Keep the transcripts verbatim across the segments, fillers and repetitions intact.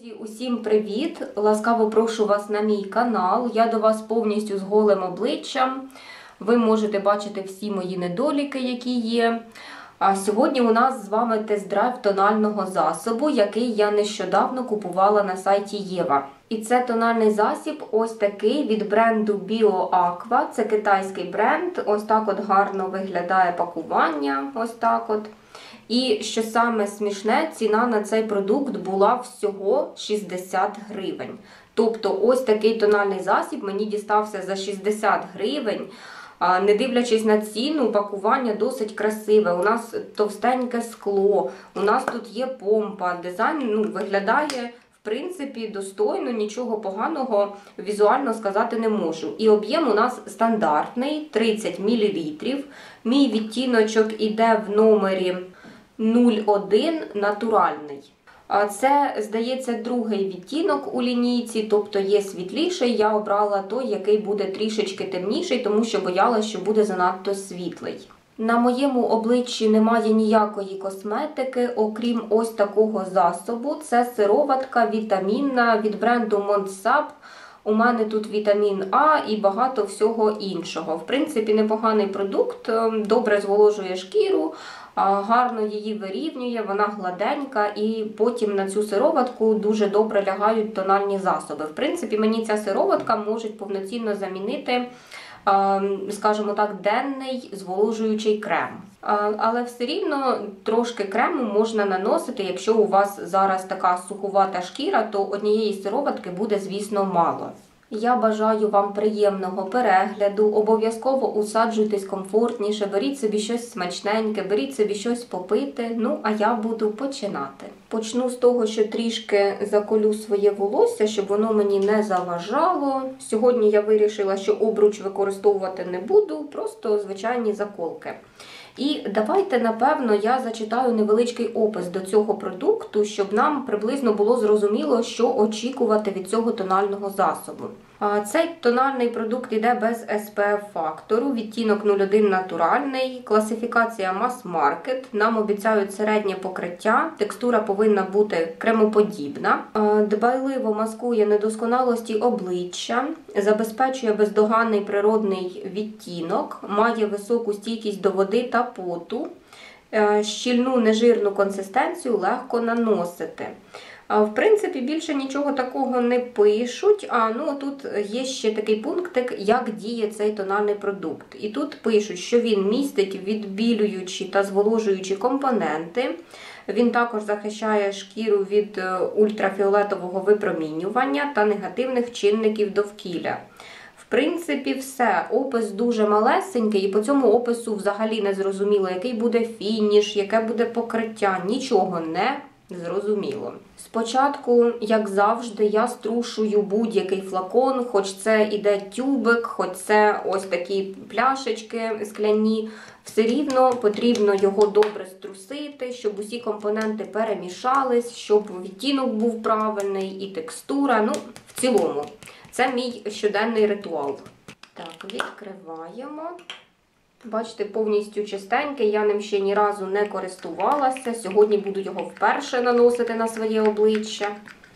Друзі, усім привіт! Ласкаво прошу вас на мій канал. Я до вас повністю з голим обличчям. Ви можете бачити всі мої недоліки, які є. А сьогодні у нас з вами тест-драйв тонального засобу, який я нещодавно купувала на сайті Єва. І це тональний засіб ось такий від бренду BioAqua. Це китайський бренд. Ось так от гарно виглядає пакування. Ось так от. І що саме смішне, ціна на цей продукт була всього шістдесят гривень. Тобто ось такий тональний засіб мені дістався за шістдесят гривень. Не дивлячись на ціну, пакування досить красиве. У нас товстеньке скло, у нас тут є помпа. Дизайн ну, виглядає, в принципі, достойно, нічого поганого візуально сказати не можу. І об'єм у нас стандартний, тридцять мілілітрів. Мій відтіночок іде в номері нуль один натуральний. Це, здається, другий відтінок у лінійці, тобто є світліший. Я обрала той, який буде трішечки темніший, тому що боялася, що буде занадто світлий. На моєму обличчі немає ніякої косметики, окрім ось такого засобу. Це сироватка вітамінна від бренду Монсап. У мене тут вітамін А і багато всього іншого. В принципі, непоганий продукт, добре зволожує шкіру, гарно її вирівнює, вона гладенька, і потім на цю сироватку дуже добре лягають тональні засоби. В принципі, мені ця сироватка може повноцінно замінити, скажімо так, денний зволожуючий крем. Але все рівно трошки крему можна наносити, якщо у вас зараз така сухувата шкіра, то однієї сироватки буде, звісно, мало. Я бажаю вам приємного перегляду, обов'язково усаджуйтесь комфортніше, беріть собі щось смачненьке, беріть собі щось попити, ну а я буду починати. Почну з того, що трішки заколю своє волосся, щоб воно мені не заважало. Сьогодні я вирішила, що обруч використовувати не буду, просто звичайні заколки. І давайте, напевно, я зачитаю невеличкий опис до цього продукту, щоб нам приблизно було зрозуміло, що очікувати від цього тонального засобу. Цей тональний продукт йде без ес пе еф-фактору, відтінок нуль один натуральний, класифікація мас-маркет, нам обіцяють середнє покриття, текстура повинна бути кремоподібна, дбайливо маскує недосконалості обличчя, забезпечує бездоганний природний відтінок, має високу стійкість до води та поту, щільну нежирну консистенцію, легко наносити. В принципі, більше нічого такого не пишуть, а ну тут є ще такий пунктик, як діє цей тональний продукт. І тут пишуть, що він містить відбілюючі та зволожуючі компоненти, він також захищає шкіру від ультрафіолетового випромінювання та негативних чинників довкілля. В принципі, все. Опис дуже малесенький, і по цьому опису взагалі не зрозуміло, який буде фініш, яке буде покриття, нічого не зрозуміло. Спочатку, як завжди, я струшую будь-який флакон, хоч це іде тюбик, хоч це ось такі пляшечки скляні. Все рівно потрібно його добре струсити, щоб усі компоненти перемішались, щоб відтінок був правильний і текстура, ну, в цілому. Це мій щоденний ритуал. Так, відкриваємо. Бачите, повністю чистенький, я ним ще ні разу не користувалася. Сьогодні буду його вперше наносити на своє обличчя.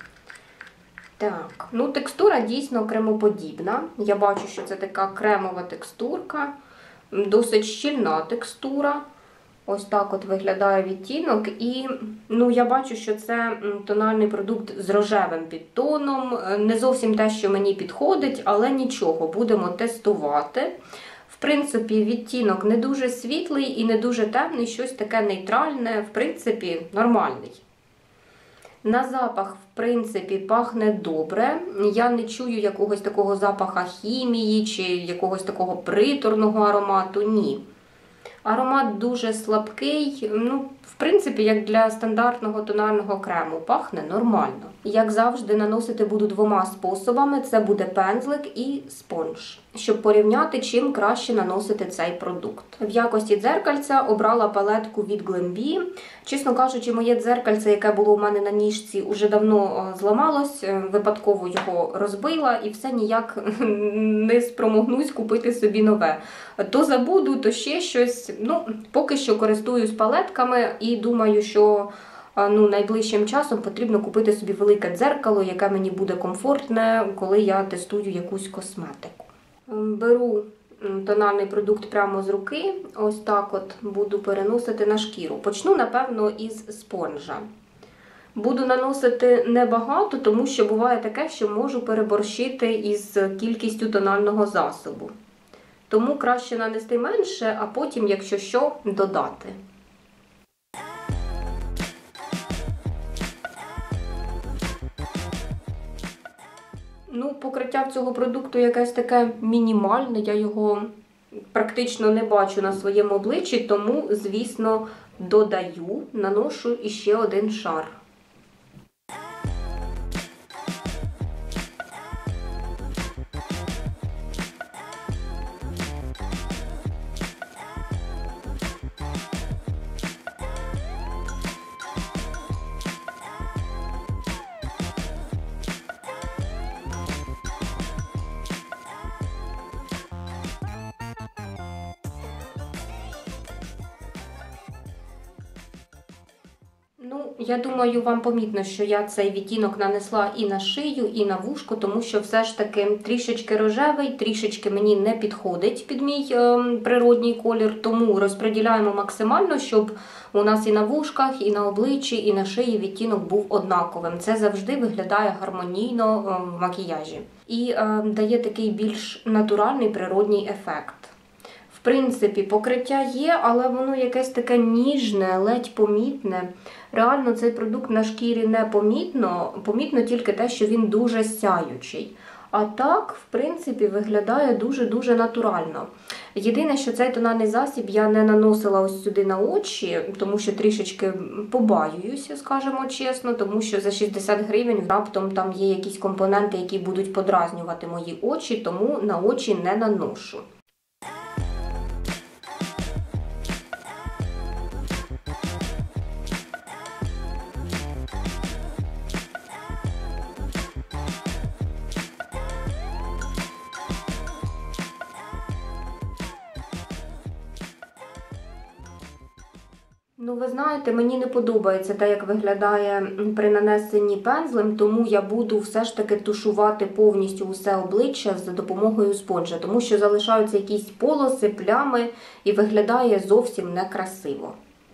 Так, ну текстура дійсно кремоподібна. Я бачу, що це така кремова текстурка, досить щільна текстура. Ось так от виглядає відтінок. І ну, я бачу, що це тональний продукт з рожевим підтоном. Не зовсім те, що мені підходить, але нічого, будемо тестувати. В принципі, відтінок не дуже світлий і не дуже темний, щось таке нейтральне, в принципі, нормальний. На запах, в принципі, пахне добре. Я не чую якогось такого запаха хімії чи якогось такого приторного аромату, ні. Аромат дуже слабкий, ну, в принципі, як для стандартного тонального крему, пахне нормально. Як завжди, наносити буду двома способами, це буде пензлик і спонж, щоб порівняти, чим краще наносити цей продукт. В якості дзеркальця обрала палетку від Glambi. Чесно кажучи, моє дзеркальце, яке було у мене на ніжці, уже давно зламалось, випадково його розбила і все ніяк не спромогнусь купити собі нове. То забуду, то ще щось. Ну, поки що користуюсь палетками і думаю, що ну, найближчим часом потрібно купити собі велике дзеркало, яке мені буде комфортне, коли я тестую якусь косметику. Беру тональний продукт прямо з руки, ось так от буду переносити на шкіру. Почну, напевно, із спонжа. Буду наносити небагато, тому що буває таке, що можу переборщити із кількістю тонального засобу. Тому краще нанести менше, а потім, якщо що, додати. Ну, покриття цього продукту якесь таке мінімальне, я його практично не бачу на своєму обличчі, тому, звісно, додаю, наношу іще один шар. Ну, я думаю, вам помітно, що я цей відтінок нанесла і на шию, і на вушко, тому що все ж таки трішечки рожевий, трішечки мені не підходить під мій е, природній колір, тому розподіляємо максимально, щоб у нас і на вушках, і на обличчі, і на шиї відтінок був однаковим. Це завжди виглядає гармонійно е, в макіяжі. І е, дає такий більш натуральний природній ефект. В принципі, покриття є, але воно якесь таке ніжне, ледь помітне. Реально цей продукт на шкірі не помітно, помітно тільки те, що він дуже сяючий. А так, в принципі, виглядає дуже-дуже натурально. Єдине, що цей тональний засіб я не наносила ось сюди на очі, тому що трішечки побаююся, скажімо чесно, тому що за шістдесят гривень раптом там є якісь компоненти, які будуть подразнювати мої очі, тому на очі не наношу. Ну, ви знаєте, мені не подобається те, як виглядає при нанесенні пензлем, тому я буду все ж таки тушувати повністю усе обличчя за допомогою спонжа, тому що залишаються якісь полоси, плями і виглядає зовсім некрасиво.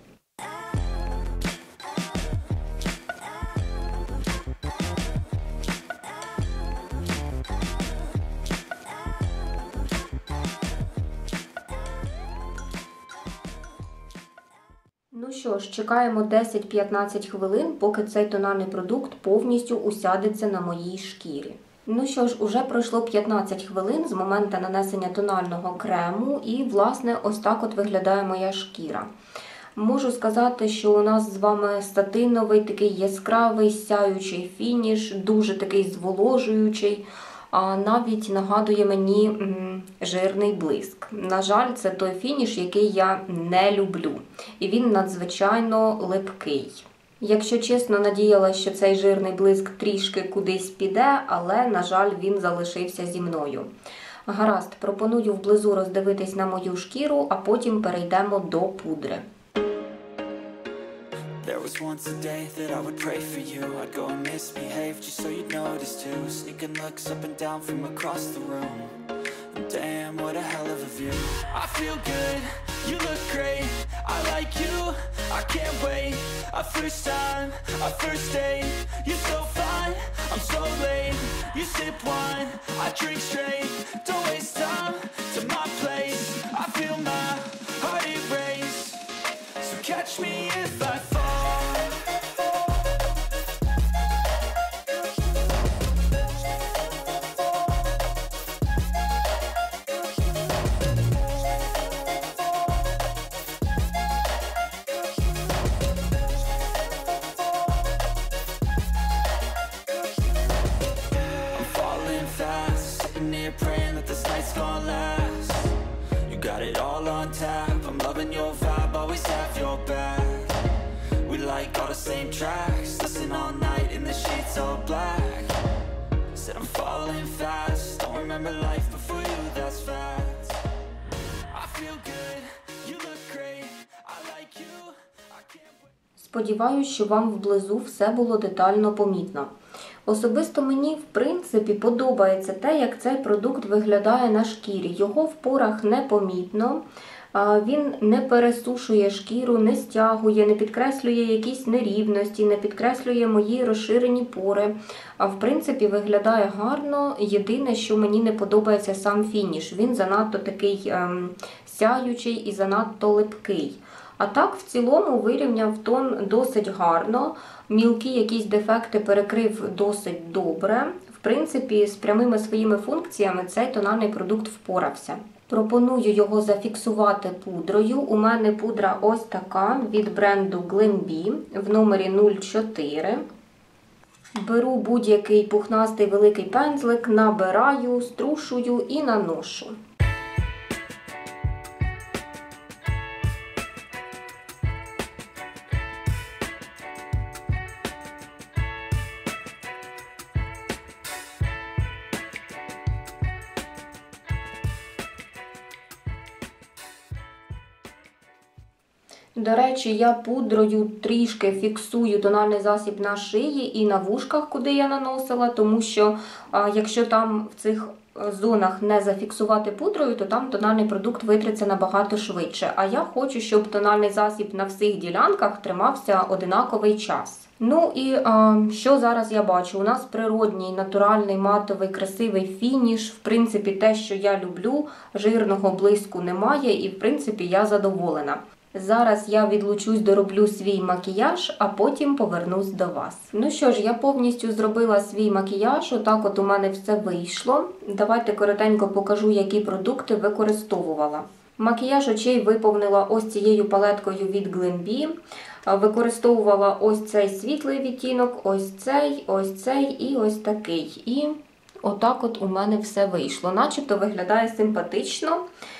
Ну що ж, чекаємо десять-п'ятнадцять хвилин, поки цей тональний продукт повністю усядеться на моїй шкірі. Ну що ж, уже пройшло п'ятнадцять хвилин з моменту нанесення тонального крему і, власне, ось так от виглядає моя шкіра. Можу сказати, що у нас з вами сатиновий, такий яскравий, сяючий фініш, дуже такий зволожуючий. А навіть нагадує мені м, жирний блиск. На жаль, це той фініш, який я не люблю. І він надзвичайно липкий. Якщо чесно, надіялася, що цей жирний блиск трішки кудись піде, але, на жаль, він залишився зі мною. Гаразд, пропоную вблизу роздивитись на мою шкіру, а потім перейдемо до пудри. There was once a day that I would pray for you. I'd go and misbehave just so you'd notice too. Sneaking looks up and down from across the room. And damn, what a hell of a view. I feel good, you look great. I like you, I can't wait. A first time, a first date. You're so fine, I'm so late. You sip wine, I drink straight. Don't waste time to my place. I feel my heart erase. So catch me if I fall. Praying that this night's gonna last. You got it all on tap. I'm loving your vibe, always have your back. We like all the same tracks. Listen all night in the sheets all black. Said I'm falling fast. Don't remember life before you, that's fact. I feel good, you look great. I like you, I can't wait. Сподіваюсь, що вам вблизу все було детально помітно. Особисто мені, в принципі, подобається те, як цей продукт виглядає на шкірі. Його в порах не помітно, він не пересушує шкіру, не стягує, не підкреслює якісь нерівності, не підкреслює мої розширені пори. А в принципі виглядає гарно. Єдине, що мені не подобається сам фініш. Він занадто такий ем, сяючий і занадто липкий. А так, в цілому, вирівняв тон досить гарно. Мілкі якісь дефекти перекрив досить добре. В принципі, з прямими своїми функціями цей тональний продукт впорався. Пропоную його зафіксувати пудрою. У мене пудра ось така від бренду Glambi в номері нуль чотири. Беру будь-який пухнастий великий пензлик, набираю, струшую і наношу. До речі, я пудрою трішки фіксую тональний засіб на шиї і на вушках, куди я наносила, тому що а, якщо там в цих зонах не зафіксувати пудрою, то там тональний продукт витриться набагато швидше. А я хочу, щоб тональний засіб на всіх ділянках тримався одинаковий час. Ну і а, що зараз я бачу? У нас природній, натуральний, матовий, красивий фініш. В принципі, те, що я люблю, жирного блиску немає і, в принципі, я задоволена. Зараз я відлучусь, дороблю свій макіяж, а потім повернусь до вас. Ну що ж, я повністю зробила свій макіяж, отак от у мене все вийшло. Давайте коротенько покажу, які продукти використовувала. Макіяж очей виповнила ось цією палеткою від Glambi. Використовувала ось цей світлий відтінок, ось цей, ось цей і ось такий. І отак от у мене все вийшло. Начебто виглядає симпатично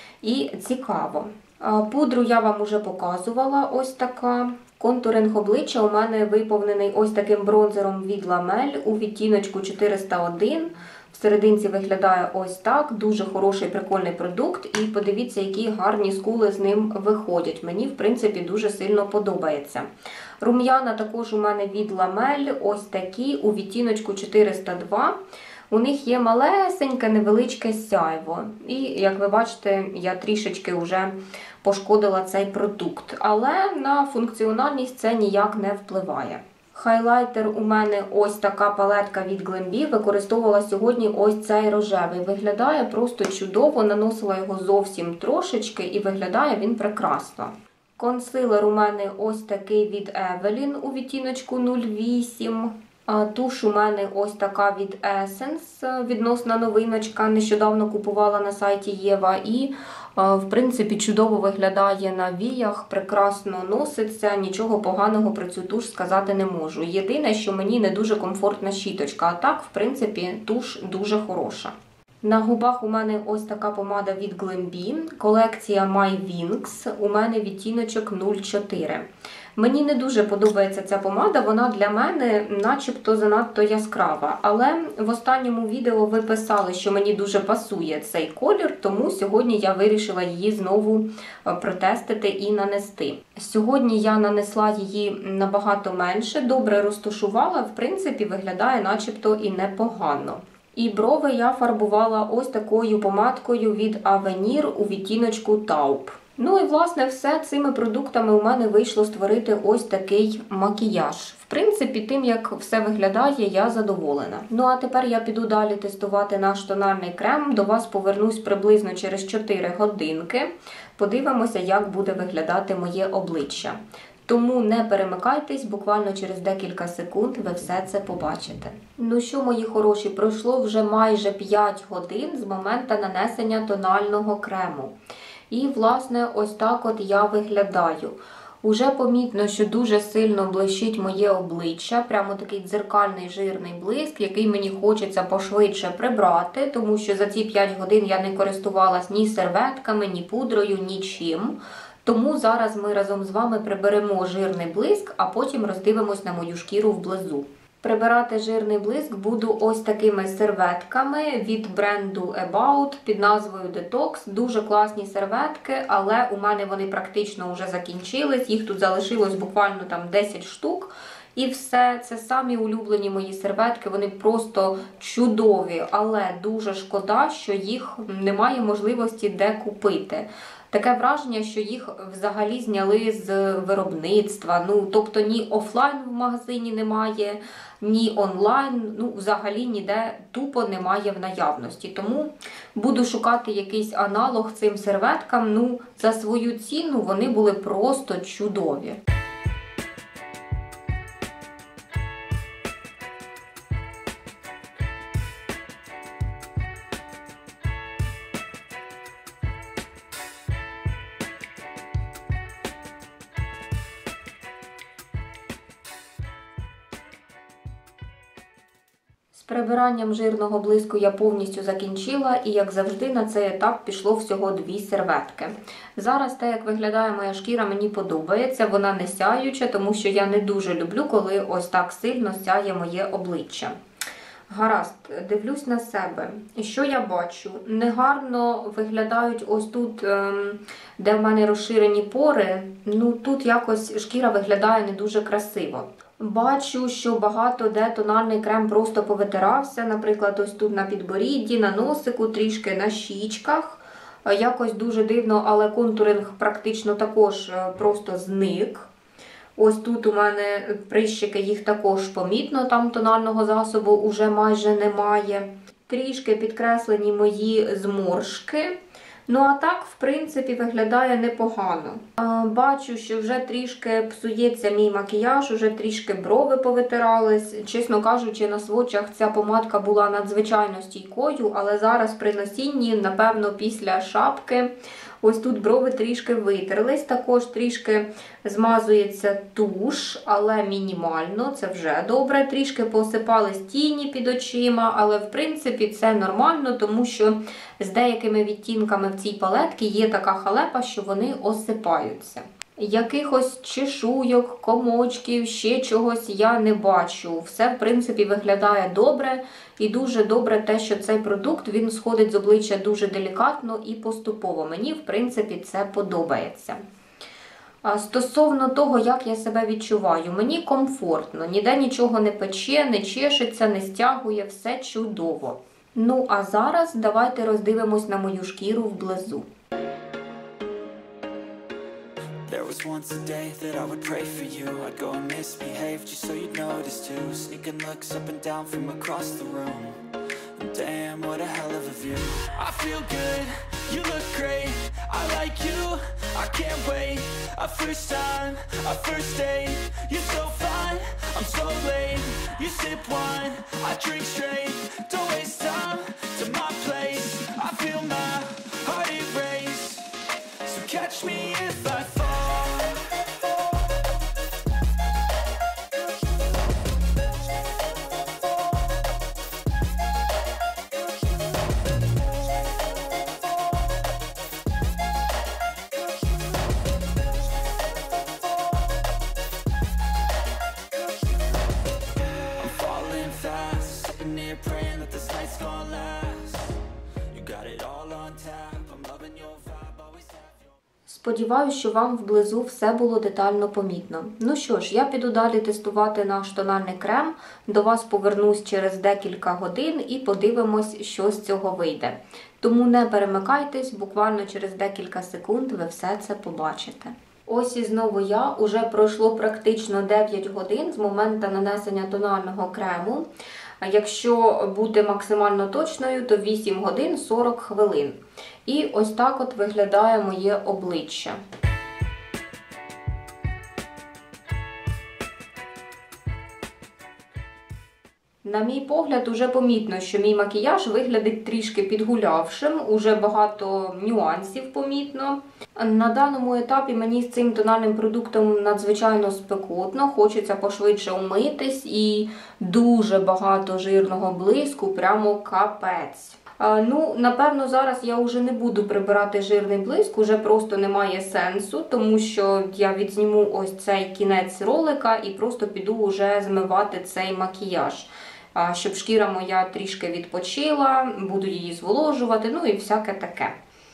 і цікаво. Пудру я вам уже показувала, ось така. Контуринг обличчя у мене виповнений ось таким бронзером від Lamel у відтіночку чотириста один. Всерединці виглядає ось так. Дуже хороший, прикольний продукт. І подивіться, які гарні скули з ним виходять. Мені, в принципі, дуже сильно подобається. Рум'яна також у мене від Lamel, ось такі, у відтіночку чотириста два. У них є малесеньке, невеличке сяйво. І, як ви бачите, я трішечки вже пошкодила цей продукт. Але на функціональність це ніяк не впливає. Хайлайтер у мене ось така палетка від Glambi. Використовувала сьогодні ось цей рожевий. Виглядає просто чудово, наносила його зовсім трошечки і виглядає він прекрасно. Консилер у мене ось такий від Evelyn у відтіночку нуль вісім. Туш у мене ось така від Essence, відносна новиночка, нещодавно купувала на сайті Єва і, в принципі, чудово виглядає на віях, прекрасно носиться, нічого поганого про цю туш сказати не можу. Єдине, що мені не дуже комфортна щіточка, а так, в принципі, туш дуже хороша. На губах у мене ось така помада від Glambi, колекція My Wings, у мене відтіночок нуль чотири. Мені не дуже подобається ця помада, вона для мене начебто занадто яскрава. Але в останньому відео ви писали, що мені дуже пасує цей колір, тому сьогодні я вирішила її знову протестити і нанести. Сьогодні я нанесла її набагато менше, добре розташувала, в принципі виглядає начебто і непогано. І брови я фарбувала ось такою помадкою від Avenir у відтіночку Taupe. Ну і, власне, все цими продуктами у мене вийшло створити ось такий макіяж. В принципі, тим, як все виглядає, я задоволена. Ну а тепер я піду далі тестувати наш тональний крем. До вас повернусь приблизно через чотири годинки. Подивимося, як буде виглядати моє обличчя. Тому не перемикайтесь, буквально через декілька секунд ви все це побачите. Ну що, мої хороші, пройшло вже майже п'ять годин з моменту нанесення тонального крему. І, власне, ось так от я виглядаю. Уже помітно, що дуже сильно блищить моє обличчя, прямо такий дзеркальний жирний блиск, який мені хочеться пошвидше прибрати, тому що за ці п'ять годин я не користувалась ні серветками, ні пудрою, нічим. Тому зараз ми разом з вами приберемо жирний блиск, а потім роздивимось на мою шкіру вблизу. Прибирати жирний блиск буду ось такими серветками від бренду About під назвою Detox. Дуже класні серветки, але у мене вони практично вже закінчились. Їх тут залишилось буквально там десять штук. І все, це самі улюблені мої серветки, вони просто чудові, але дуже шкода, що їх немає можливості де купити. Таке враження, що їх взагалі зняли з виробництва. Ну, тобто ні офлайн в магазині немає, ні онлайн, ну, взагалі ніде тупо немає в наявності. Тому буду шукати якийсь аналог цим серветкам. Ну, за свою ціну вони були просто чудові. З прибиранням жирного блиску я повністю закінчила і, як завжди, на цей етап пішло всього дві серветки. Зараз те, як виглядає моя шкіра, мені подобається. Вона не сяюча, тому що я не дуже люблю, коли ось так сильно сяє моє обличчя. Гаразд, дивлюсь на себе. І що я бачу? Негарно виглядають ось тут, де в мене розширені пори. Ну, тут якось шкіра виглядає не дуже красиво. Бачу, що багато де тональний крем просто повитирався. Наприклад, ось тут на підборідді, на носику, трішки на щічках. Якось дуже дивно, але контуринг практично також просто зник. Ось тут у мене прищики, їх також помітно, там тонального засобу уже майже немає. Трішки підкреслені мої зморшки. Ну, а так, в принципі, виглядає непогано. Бачу, що вже трішки псується мій макіяж, вже трішки брови повитирались. Чесно кажучи, на сводчах ця помадка була надзвичайно стійкою, але зараз при носінні, напевно, після шапки, ось тут брови трішки витерлись. Також трішки змазується туш, але мінімально, це вже добре. Трішки посипались тіні під очима, але в принципі це нормально, тому що з деякими відтінками в цій палетці є така халепа, що вони осипаються. Якихось чешуйок, комочків, ще чогось я не бачу. Все, в принципі, виглядає добре. І дуже добре те, що цей продукт, він сходить з обличчя дуже делікатно і поступово. Мені, в принципі, це подобається. Стосовно того, як я себе відчуваю, мені комфортно. Ніде нічого не пече, не чешеться, не стягує, все чудово. Ну, а зараз давайте роздивимось на мою шкіру вблизу. There was once a day that I would pray for you. I'd go and misbehave just so you'd notice too. Sneaking looks up and down from across the room. And damn, what a hell of a view. I feel good, you look great. I like you, I can't wait. A first time, a first date. You're so fine, I'm so late. You sip wine, I drink straight. Don't waste time to my place. I feel my heart erase. So catch me if I fall. Сподіваюсь, що вам вблизу все було детально помітно. Ну що ж, я піду далі тестувати наш тональний крем. До вас повернусь через декілька годин і подивимось, що з цього вийде. Тому не перемикайтесь, буквально через декілька секунд ви все це побачите. Ось і знову я. Уже пройшло практично дев'ять годин з моменту нанесення тонального крему. Якщо бути максимально точною, то вісім годин сорок хвилин. І ось так от виглядає моє обличчя. На мій погляд, уже помітно, що мій макіяж виглядить трішки підгулявшим, уже багато нюансів помітно. На даному етапі мені з цим тональним продуктом надзвичайно спекотно, хочеться пошвидше умитись і дуже багато жирного блиску, прямо капець. Ну, напевно, зараз я вже не буду прибирати жирний блиск, уже просто немає сенсу, тому що я відзніму ось цей кінець ролика і просто піду вже змивати цей макіяж, щоб шкіра моя трішки відпочила, буду її зволожувати, ну і всяке таке.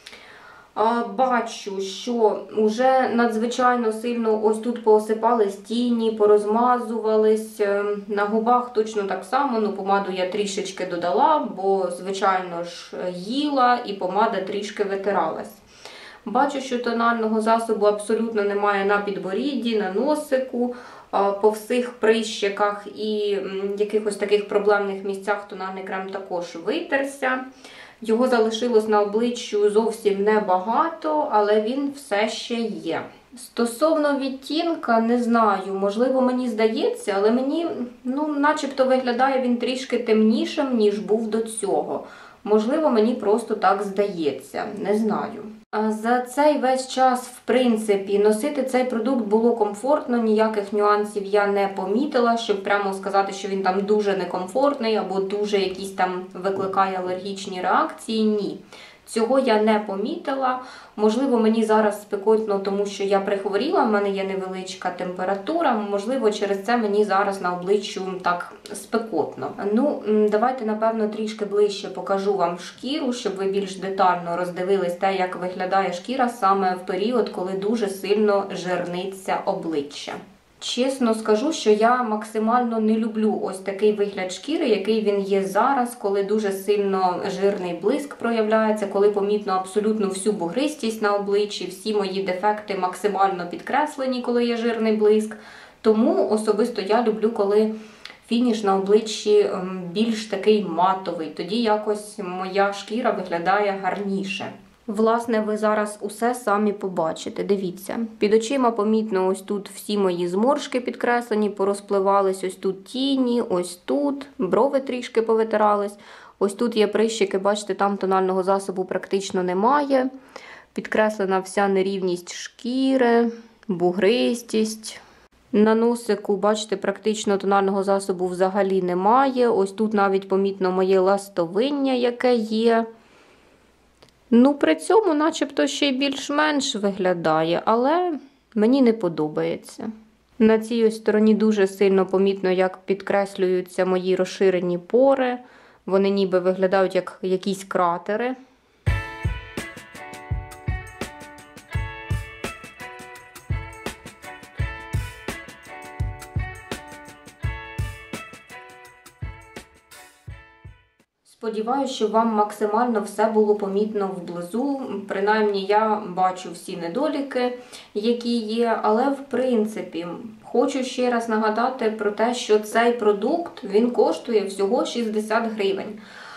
Бачу, що вже надзвичайно сильно ось тут поосипались тіні, порозмазувались. На губах точно так само, ну помаду я трішечки додала, бо, звичайно ж, їла і помада трішки витиралась. Бачу, що тонального засобу абсолютно немає на підборідді, на носику, по всіх прищиках і якихось таких проблемних місцях тональний крем також витерся. Його залишилось на обличчю зовсім небагато, але він все ще є. Стосовно відтінка, не знаю, можливо, мені здається, але мені, ну, начебто виглядає він трішки темнішим, ніж був до цього. Можливо, мені просто так здається, не знаю. За цей весь час, в принципі, носити цей продукт було комфортно, ніяких нюансів я не помітила, щоб прямо сказати, що він там дуже некомфортний або дуже якісь там викликає алергічні реакції. Ні. Цього я не помітила. Можливо, мені зараз спекотно, тому що я прихворіла, в мене є невеличка температура. Можливо, через це мені зараз на обличчю так спекотно. Ну, давайте, напевно, трішки ближче покажу вам шкіру, щоб ви більш детально роздивились те, як виглядає шкіра саме в період, коли дуже сильно жирниться обличчя. Чесно скажу, що я максимально не люблю ось такий вигляд шкіри, який він є зараз, коли дуже сильно жирний блиск проявляється, коли помітно абсолютно всю бугристість на обличчі, всі мої дефекти максимально підкреслені, коли є жирний блиск. Тому особисто я люблю, коли фініш на обличчі більш такий матовий, тоді якось моя шкіра виглядає гарніше. Власне, ви зараз усе самі побачите. Дивіться, під очима помітно ось тут всі мої зморшки підкреслені, порозпливались, ось тут тіні, ось тут, брови трішки повитирались. Ось тут є прищики, бачите, там тонального засобу практично немає. Підкреслена вся нерівність шкіри, бугристість. На носику, бачите, практично тонального засобу взагалі немає. Ось тут навіть помітно моє ластовиння, яке є. Ну, при цьому начебто ще й більш-менш виглядає, але мені не подобається. На цій ось стороні дуже сильно помітно, як підкреслюються мої розширені пори. Вони ніби виглядають як якісь кратери. Сподіваюся, що вам максимально все було помітно вблизу. Принаймні, я бачу всі недоліки, які є. Але, в принципі, хочу ще раз нагадати про те, що цей продукт, він коштує всього шістдесят гривень.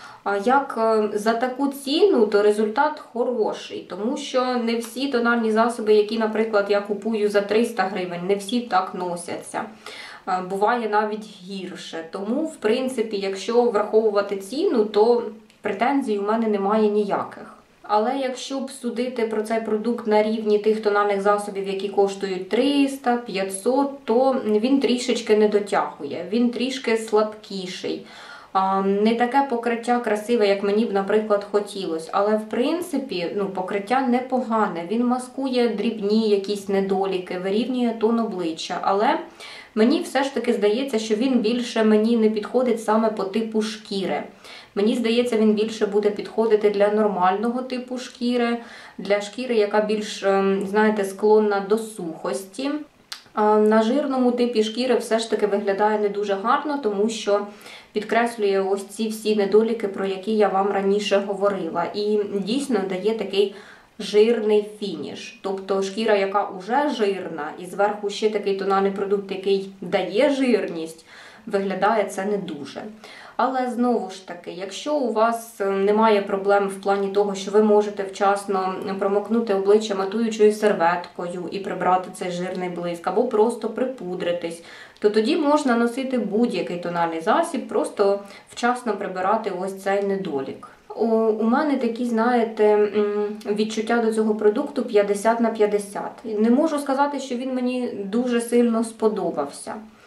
Як за таку ціну, то результат хороший, тому що не всі тональні засоби, які, наприклад, я купую за триста гривень, не всі так носяться. Буває навіть гірше. Тому, в принципі, якщо враховувати ціну, то претензій у мене немає ніяких. Але якщо б судити про цей продукт на рівні тих тональних засобів, які коштують триста - п'ятсот, то він трішечки не дотягує, він трішки слабкіший. Не таке покриття красиве, як мені б, наприклад, хотілося. Але, в принципі, ну, покриття непогане. Він маскує дрібні якісь недоліки, вирівнює тон обличчя. Але мені все ж таки здається, що він більше мені не підходить саме по типу шкіри. Мені здається, він більше буде підходити для нормального типу шкіри, для шкіри, яка більш, знаєте, склонна до сухості. На жирному типі шкіри все ж таки виглядає не дуже гарно, тому що підкреслює ось ці всі недоліки, про які я вам раніше говорила. І дійсно дає такий жирний фініш. Тобто шкіра, яка вже жирна, і зверху ще такий тональний продукт, який дає жирність, виглядає це не дуже. Але знову ж таки, якщо у вас немає проблем в плані того, що ви можете вчасно промокнути обличчя матуючою серветкою і прибрати цей жирний блиск, або просто припудритись, то тоді можна носити будь-який тональний засіб, просто вчасно прибирати ось цей недолік. У мене такі, знаєте, відчуття до цього продукту п'ятдесят на п'ятдесят. Не можу сказати, що він мені дуже сильно сподобався.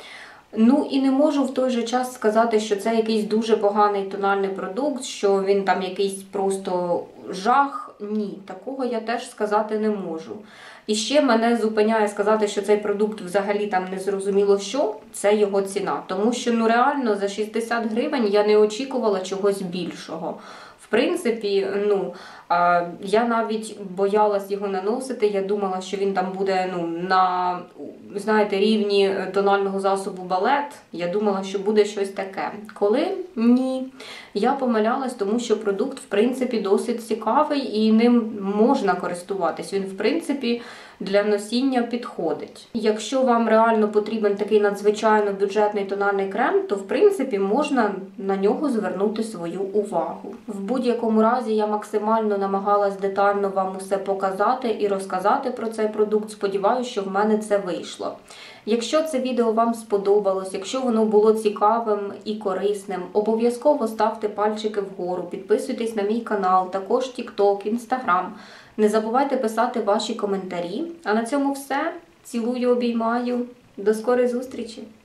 Ну і не можу в той же час сказати, що це якийсь дуже поганий тональний продукт, що він там якийсь просто жах. Ні, такого я теж сказати не можу. І ще мене зупиняє сказати, що цей продукт взагалі там не зрозуміло що, це його ціна. Тому що ну реально за шістдесят гривень я не очікувала чогось більшого. В принципі, ну, я навіть боялась його наносити, я думала, що він там буде ну, на, знаєте, рівні тонального засобу Балет. Я думала, що буде щось таке. Коли? Ні. Я помилялась, тому що продукт, в принципі, досить цікавий і ним можна користуватись. Він, в принципі, для носіння підходить. Якщо вам реально потрібен такий надзвичайно бюджетний тональний крем, то, в принципі, можна на нього звернути свою увагу. В будь-якому разі я максимально намагалась детально вам усе показати і розказати про цей продукт. Сподіваюся, що в мене це вийшло. Якщо це відео вам сподобалось, якщо воно було цікавим і корисним, обов'язково ставте пальчики вгору, підписуйтесь на мій канал, також TikTok, Instagram. Не забувайте писати ваші коментарі. А на цьому все. Цілую, обіймаю. До скорої зустрічі!